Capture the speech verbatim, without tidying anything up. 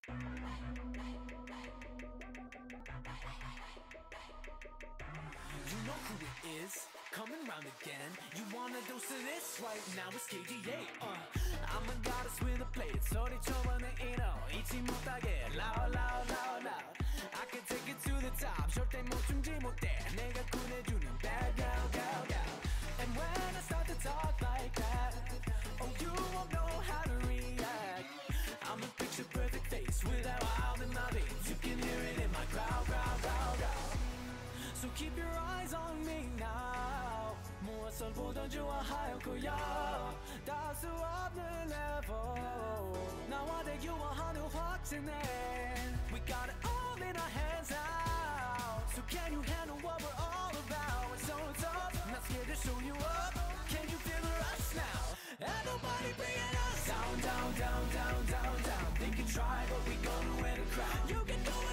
You know who it is, coming round again. You want a dose of this? Right now it's K D A. uh, I'm a goddess with a plate. 소리쳐봐 내 인어 잊지 못하게 loud loud loud loud. I can take it to the top. 절대 멈추지 못해. 내가 kun해주는 bad girl girl girl. And when I start to talk like that, oh you won't know how to react. I'm a picture perfect face with that wild in my veins. You can hear it in my growl growl growl growl. So keep your eyes on me now. 무엇을 보던 좋아할 거야. 닿을 수 없는 level. 나와 대교화하는 확신에 We got it all in our hands now. So can you handle what we're all about? It's so tough, not scared to show you up. Can you feel the rush now? Ain't nobody bringing us down, down, down, down, down, down. Think you try, but we gonna win the crown. You can do it.